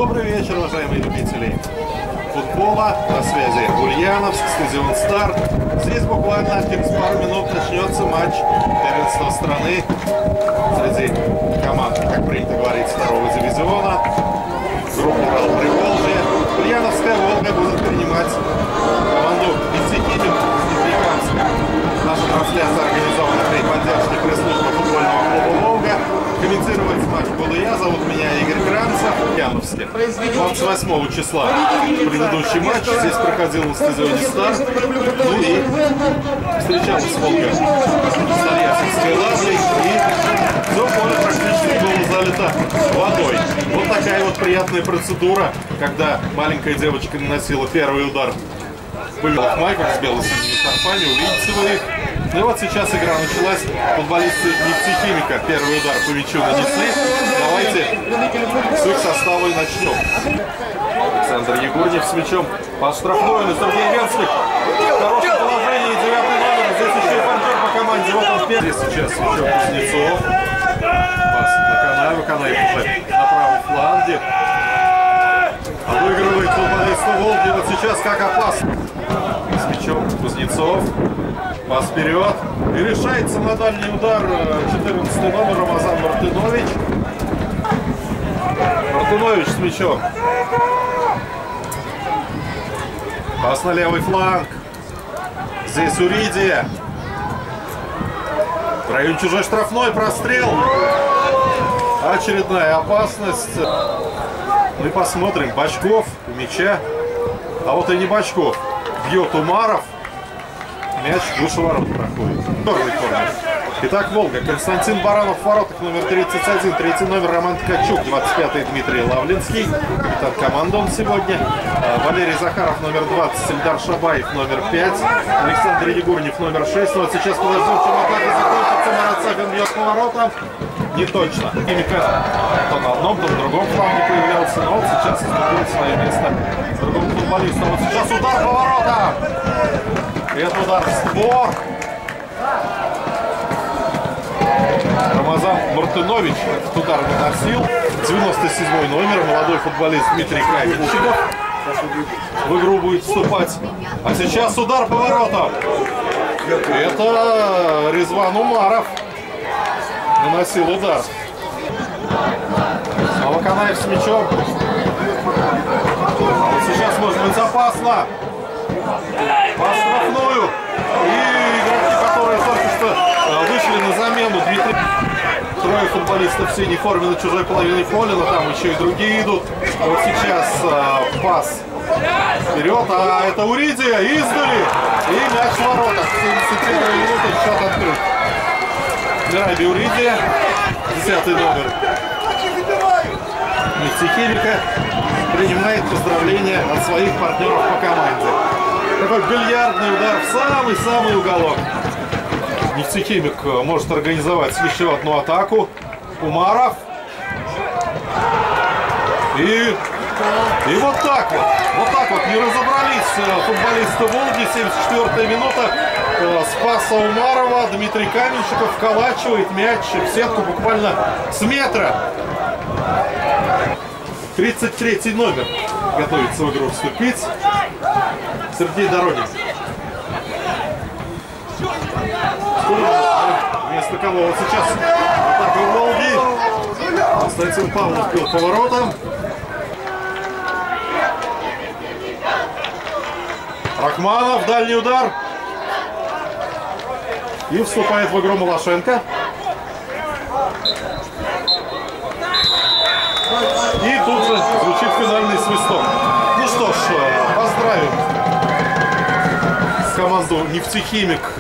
Добрый вечер, уважаемые любители футбола. На связи Ульяновск, стадион «Старт». Здесь буквально через пару минут начнется матч первенства страны среди команд, как принято говорить, второго дивизиона. Группа Урал-Приволжье. Ульяновская «Волга» будет принимать команду «Нефтехимик» из Нефтекамска. Наша трансляция организована при поддержке пресс-службы футбольного клуба «Волга». Комментировать матч буду я, зовут меня Игорь Кранцев, в Ульяновске. 28 числа предыдущий матч здесь проходил на стадионе «Старт». Ну и встречалась «Волга» с Тольяттинской «Лавлей», и все поле практически было залито водой. Вот такая вот приятная процедура, когда маленькая девочка наносила первый удар в белых майках с бело-синими шарфами. Увидите вы их. Ну и вот сейчас игра началась. Футболисты «Нефтехимика» первый удар по мячу нанесли. Давайте с их состава и начнем. Александр Егорнев с мячом по штрафной. На Сергей Венслик. В хорошем положении. 9-й номер. Здесь еще и партнер по команде. Вот он первый. Сейчас с мячом Кузнецов. Пас на Канаева. Канаев уже на правом фланге. Обыгрывает футболиста «Волги». Вот сейчас как опасно. С мячом Кузнецов. Пас вперед. И решается на дальний удар 14-й номер Рамазан Мартынович. Мартынович с мячом. Пас на левый фланг. Здесь Уридия. В районе чужой штрафной. Прострел. Очередная опасность. Мы посмотрим. Бочков у мяча. А вот и не Бочков. Бьет Умаров. Мяч в душеворот проходит. Первый корнер. Итак, «Волга». Константин Баранов в воротах, номер 31. Третий номер Роман Ткачук. 25-й Дмитрий Лавлинский. Капитан команды он сегодня. Валерий Захаров, номер 20. Ильдар Шабаев, номер 5. Александр Егорнев, номер 6. Ну вот сейчас подождем, чем атака закончится. Марат Сафин бьет по воротам. Не точно. Химика то на одном, то на другом фланге появлялся. Но вот сейчас уступил свое место другому футболисту. Вот сейчас удар по воротам. Это удар в створ. Рамазан Мартынович этот удар наносил. 97-й номер, молодой футболист Дмитрий Каменщиков в игру будет вступать. А сейчас удар по воротам. Это Резван Умаров наносил удар. Снова Канаев с мячом. А вот сейчас может быть опасно. По штрафную. И игроки, которые только что вышли на замену. Дмитрий. Трое футболистов в синей форме на чужой половине поля, но там еще и другие идут. А вот сейчас пас вперед, а это Уридия издали. И мяч в воротах. 71 минута, счет открыт. Мираби Уридия, 10-й номер Нефтехимика, принимает поздравления от своих партнеров по команде. Такой бильярдный удар в самый-самый уголок. Нефтехимик может организовать еще одну атаку. Умаров. И вот так вот не разобрались футболисты «Волги». 74-я минута. С паса Умарова Дмитрий Каменщиков вколачивает мяч в сетку буквально с метра. 33-й номер готовится в игру вступить. Сергей Доронин. Вместо кого вот сейчас атака «Волги». Константин Павлов бил поворотом. Рахманов, дальний удар. И вступает в игру Малашенко. И тут же звучит финальный свисток. Ну что ж, поздравим команду «Нефтехимик»